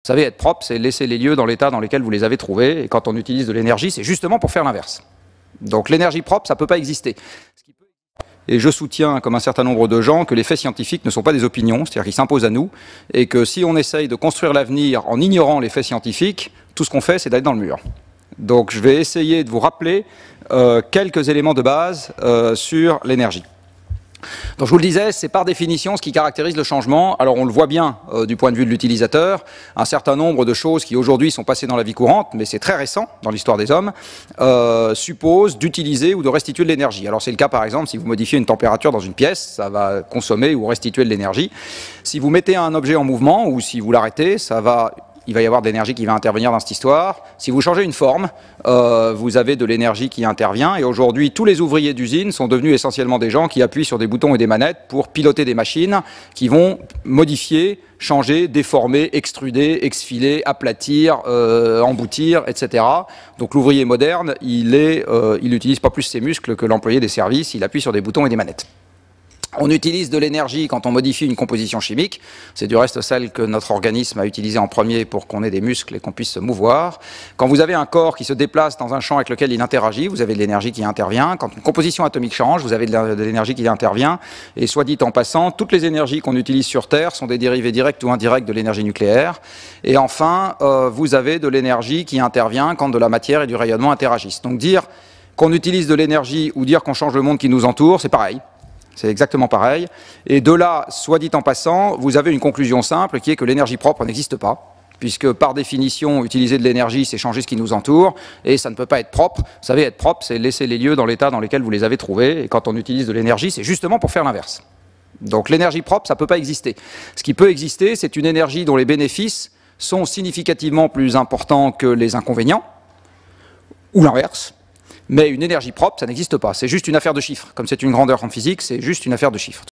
Vous savez, être propre, c'est laisser les lieux dans l'état dans lesquels vous les avez trouvés. Et quand on utilise de l'énergie, c'est justement pour faire l'inverse. Donc l'énergie propre, ça ne peut pas exister. Et je soutiens, comme un certain nombre de gens, que les faits scientifiques ne sont pas des opinions, c'est-à-dire qu'ils s'imposent à nous, et que si on essaye de construire l'avenir en ignorant les faits scientifiques, tout ce qu'on fait, c'est d'aller dans le mur. Donc je vais essayer de vous rappeler quelques éléments de base sur l'énergie. Donc je vous le disais, c'est par définition ce qui caractérise le changement. Alors on le voit bien du point de vue de l'utilisateur, un certain nombre de choses qui aujourd'hui sont passées dans la vie courante, mais c'est très récent dans l'histoire des hommes, supposent d'utiliser ou de restituer de l'énergie. Alors c'est le cas par exemple si vous modifiez une température dans une pièce, ça va consommer ou restituer de l'énergie. Si vous mettez un objet en mouvement ou si vous l'arrêtez, il va y avoir de l'énergie qui va intervenir dans cette histoire. Si vous changez une forme, vous avez de l'énergie qui intervient. Et aujourd'hui, tous les ouvriers d'usine sont devenus essentiellement des gens qui appuient sur des boutons et des manettes pour piloter des machines qui vont modifier, changer, déformer, extruder, exfiler, aplatir, emboutir, etc. Donc l'ouvrier moderne, il n'utilise pas plus ses muscles que l'employé des services, il appuie sur des boutons et des manettes. On utilise de l'énergie quand on modifie une composition chimique. C'est du reste celle que notre organisme a utilisée en premier pour qu'on ait des muscles et qu'on puisse se mouvoir. Quand vous avez un corps qui se déplace dans un champ avec lequel il interagit, vous avez de l'énergie qui intervient. Quand une composition atomique change, vous avez de l'énergie qui intervient. Et soit dit en passant, toutes les énergies qu'on utilise sur Terre sont des dérivés directs ou indirects de l'énergie nucléaire. Et enfin, vous avez de l'énergie qui intervient quand de la matière et du rayonnement interagissent. Donc dire qu'on utilise de l'énergie ou dire qu'on change le monde qui nous entoure, c'est pareil. C'est exactement pareil. Et de là, soit dit en passant, vous avez une conclusion simple qui est que l'énergie propre n'existe pas, puisque par définition, utiliser de l'énergie, c'est changer ce qui nous entoure, et ça ne peut pas être propre. Vous savez, être propre, c'est laisser les lieux dans l'état dans lesquels vous les avez trouvés, et quand on utilise de l'énergie, c'est justement pour faire l'inverse. Donc l'énergie propre, ça ne peut pas exister. Ce qui peut exister, c'est une énergie dont les bénéfices sont significativement plus importants que les inconvénients, ou l'inverse. Mais une énergie propre, ça n'existe pas. C'est juste une affaire de chiffres. Comme c'est une grandeur en physique, c'est juste une affaire de chiffres.